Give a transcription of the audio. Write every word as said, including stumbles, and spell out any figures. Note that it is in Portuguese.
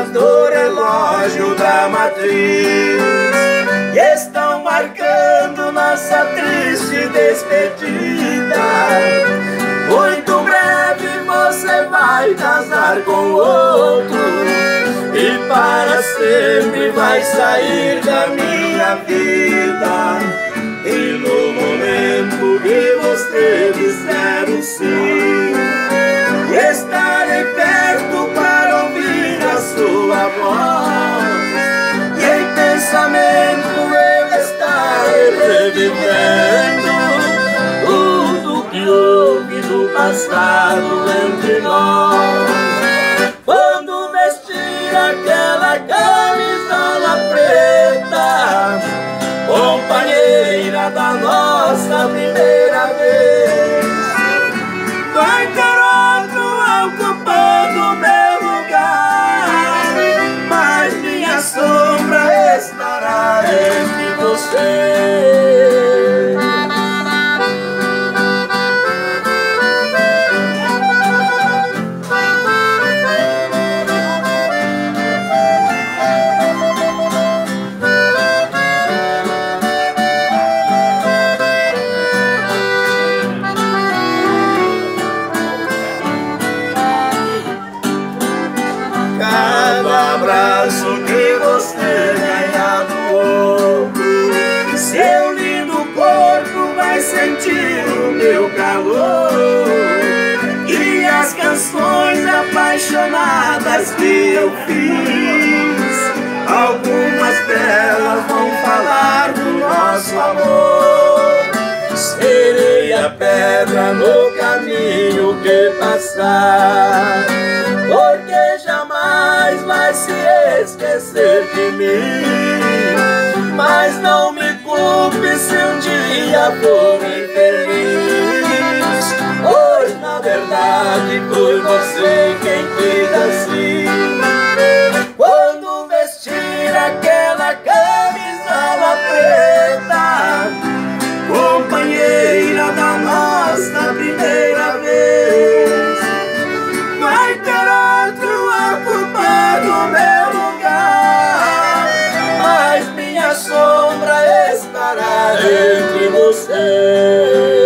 horas do relógio da matriz estão marcando nossa triste despedida. Muito breve você vai casar com outro e para sempre vai sair da minha vida. E no momento que você disser o sim, estarei perto para ouvir a sua voz, e em pensamento eu estarei revivendo tudo que houve no passado entre nós. Quando vestir aquela camisola preta, companheira da nossa primeira vez, vai ter outro ocupando meu lugar, mas minha sombra estará entre vocês. Cada abraço que você ganhar do outro, seu lindo corpo vai sentir o meu calor. E as canções apaixonadas que eu fiz, algumas delas vão falar do nosso amor. Serei a pedra no caminho que passar, porque jamais vai se esquecer de mim. Mas não me culpe se um dia for infeliz, pois na verdade foi você quem quis assim. Quando vestir aquela camisola preta, companheira da nossa primeira vez, vai ter outro ocupando meu lugar, mas minha sombra estará entre vocês.